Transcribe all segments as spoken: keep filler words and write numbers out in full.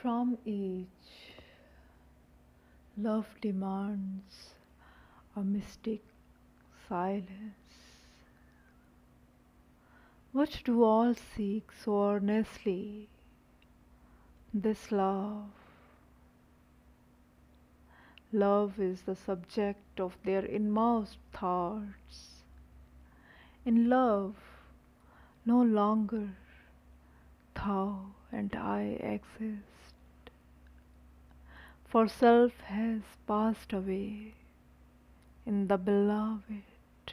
From each, love demands a mystic silence. What do all seek so earnestly? This love. Love is the subject of their inmost thoughts. In love, no longer thou and I exist, for self has passed away in the beloved.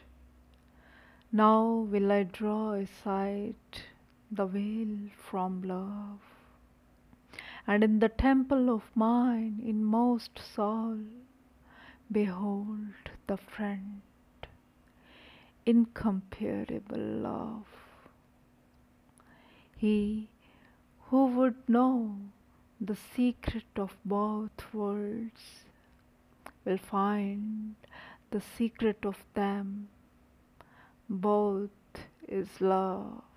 Now will I draw aside the veil from love, and in the temple of mine inmost soul behold the friend, incomparable love. He who would know the secret of both worlds will find the secret of them both is love.